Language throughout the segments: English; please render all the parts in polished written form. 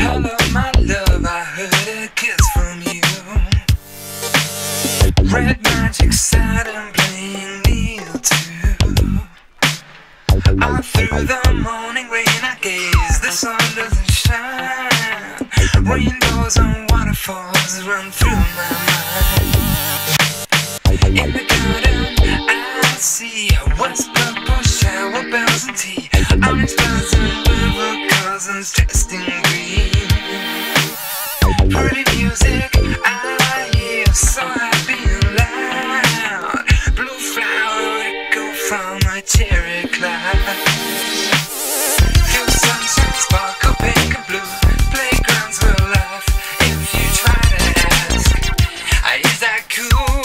Hello, my love, I heard a kiss from you. Red magic Saturn playing Neil too. All through the morning rain I gaze, the sun doesn't shine. Rainbows and waterfalls run through my mind. In the garden I see west purple shower bells and tea, orange clouds and river cousins dressed in green. Pretty music I hear, so happy and loud. Blue flower echo from my cherry cloud. Feel sunshine sparkle pink and blue. Playgrounds will laugh if you try to ask, is that cool?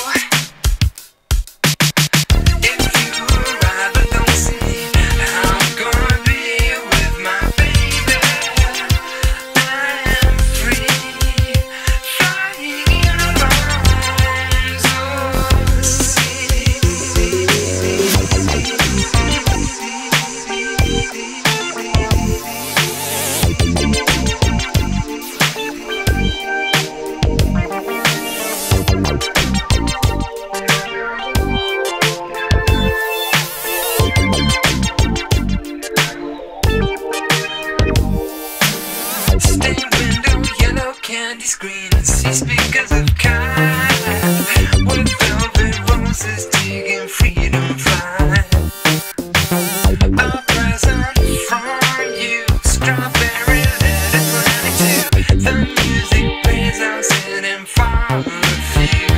If you arrive but don't see me, I'm gonna be with my baby. I am free, flying in the arms of the sea. Stained window, yellow candy screen, see speakers of kind, with velvet roses digging freedom fly. A present from you, strawberry letter 22. The music plays, I'm sitting far with you.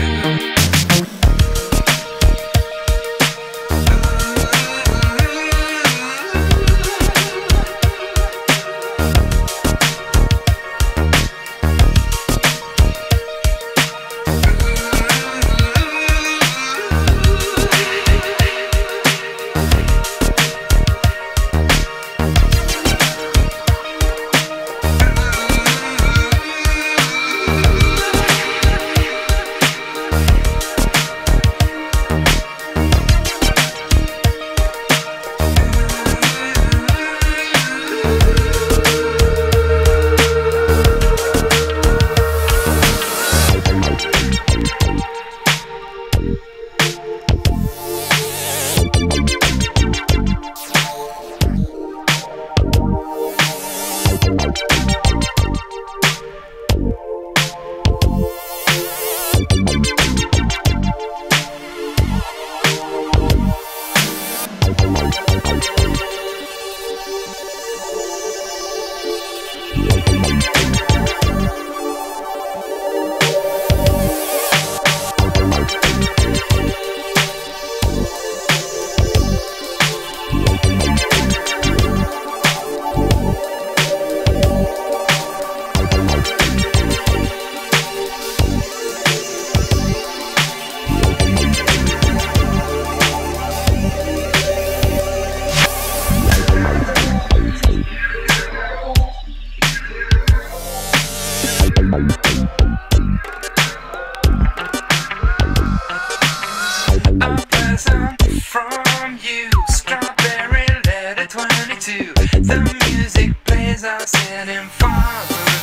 A present from you, strawberry letter 22. The music plays, I'm sitting far away.